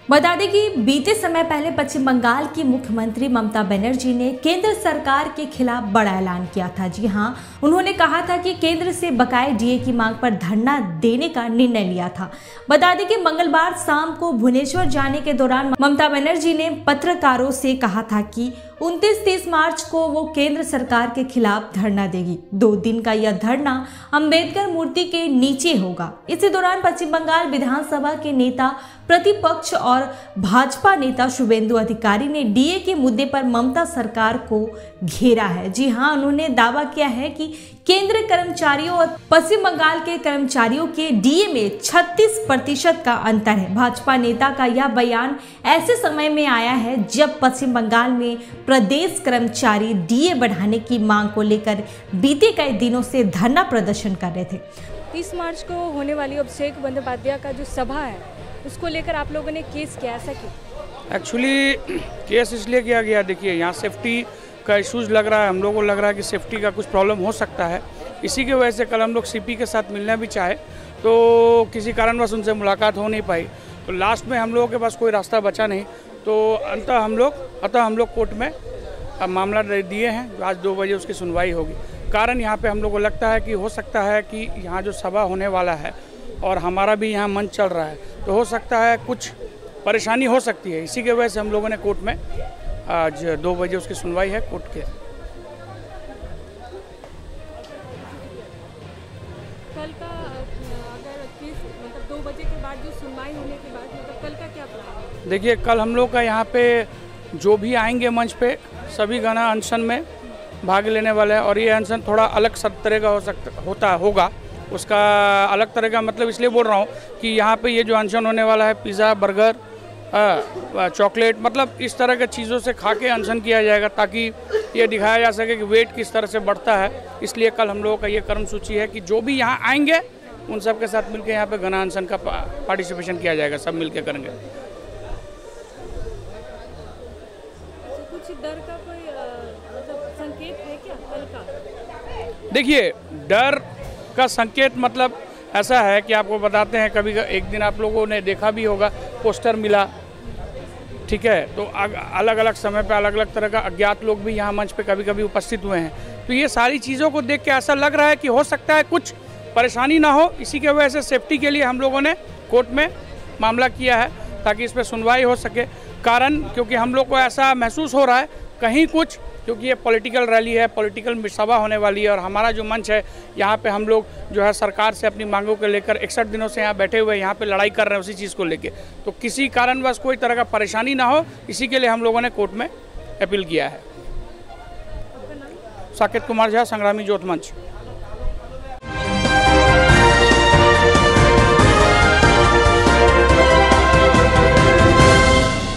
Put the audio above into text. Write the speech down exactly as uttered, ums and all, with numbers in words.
बता दें कि बीते समय पहले पश्चिम बंगाल की मुख्यमंत्री ममता बनर्जी ने केंद्र सरकार के खिलाफ बड़ा ऐलान किया था। जी हां, उन्होंने कहा था कि केंद्र से बकाये डीए की मांग पर धरना देने का निर्णय लिया था। बता दें कि मंगलवार शाम को भुवनेश्वर जाने के दौरान ममता बनर्जी ने पत्रकारों से कहा था कि उनतीस तीस मार्च को वो केंद्र सरकार के खिलाफ धरना देगी। दो दिन का यह धरना अंबेडकर मूर्ति के नीचे होगा। इसी दौरान पश्चिम बंगाल विधानसभा के नेता प्रतिपक्ष और भाजपा नेता शुभेंदु अधिकारी ने डीए के मुद्दे पर ममता सरकार को घेरा है। जी हां, उन्होंने दावा किया है कि केंद्रीय कर्मचारियों और पश्चिम बंगाल के कर्मचारियों के डीए में छत्तीस प्रतिशत का अंतर है। भाजपा नेता का यह बयान ऐसे समय में आया है जब पश्चिम बंगाल में प्रदेश कर्मचारी डीए बढ़ाने की मांग को लेकर बीते कई दिनों से धरना प्रदर्शन कर रहे थे। तीस मार्च को होने वाली अभिषेक बंदोपाध्याय का जो सभा है उसको लेकर आप लोगों ने केस किया, ऐसा क्यों? एक्चुअली केस इसलिए किया गया, देखिए यहाँ सेफ्टी का इश्यूज लग रहा है, हम लोगों को लग रहा है कि सेफ्टी का कुछ प्रॉब्लम हो सकता है। इसी की वजह से कल हम लोग सीपी के साथ मिलना भी चाहे तो किसी कारणवश उनसे मुलाकात हो नहीं पाई, तो लास्ट में हम लोगों के पास कोई रास्ता बचा नहीं, तो अंततः हम लोग अतः हम लोग कोर्ट में अब मामला दिए हैं। आज दो बजे उसकी सुनवाई होगी। कारण यहाँ पे हम लोग को लगता है कि हो सकता है कि यहाँ जो सभा होने वाला है और हमारा भी यहाँ मंच चल रहा है, तो हो सकता है कुछ परेशानी हो सकती है। इसी के वजह से हम लोगों ने कोर्ट में आज दो बजे उसकी सुनवाई है कोर्ट के। कल का अगर केस मतलब दो बजे के बाद जो सुनवाई होने के बाद मतलब कल का क्या प्लान है? देखिए कल हम लोग का यहाँ पे जो भी आएंगे मंच पे सभी गण अनशन में भाग लेने वाले हैं और ये अनशन थोड़ा अलग सब तरह का हो सकता होता होगा। उसका अलग तरह का मतलब इसलिए बोल रहा हूँ कि यहाँ पे ये जो अनशन होने वाला है पिज़्ज़ा, बर्गर, चॉकलेट, मतलब इस तरह के चीज़ों से खा के अनशन किया जाएगा ताकि ये दिखाया जा सके कि वेट किस तरह से बढ़ता है। इसलिए कल हम लोगों का ये कर्मसूची है कि जो भी यहाँ आएंगे उन सब के साथ मिलकर यहाँ पे घना अनशन का पार्टिसिपेशन किया जाएगा, सब मिल के करेंगे। कुछ डर का कोई मतलब संकेत है क्या कल का? देखिए डर का संकेत मतलब ऐसा है कि आपको बताते हैं, कभी एक दिन आप लोगों ने देखा भी होगा पोस्टर मिला, ठीक है, तो अलग अलग समय पे अलग अलग तरह का अज्ञात लोग भी यहाँ मंच पे कभी कभी उपस्थित हुए हैं। तो ये सारी चीज़ों को देख के ऐसा लग रहा है कि हो सकता है कुछ परेशानी ना हो। इसी के वजह से सेफ्टी के लिए हम लोगों ने कोर्ट में मामला किया है ताकि इस पर सुनवाई हो सके। कारण क्योंकि हम लोग को ऐसा महसूस हो रहा है कहीं कुछ, क्योंकि ये पॉलिटिकल रैली है, पॉलिटिकल सभा होने वाली है और हमारा जो मंच है यहाँ पे हम लोग जो है सरकार से अपनी मांगों को लेकर इकसठ दिनों से यहाँ बैठे हुए यहाँ पे लड़ाई कर रहे हैं उसी चीज़ को लेके, तो किसी कारणवश कोई तरह का परेशानी ना हो, इसी के लिए हम लोगों ने कोर्ट में अपील किया है। साकेत कुमार झा, संग्रामी ज्योत मंच।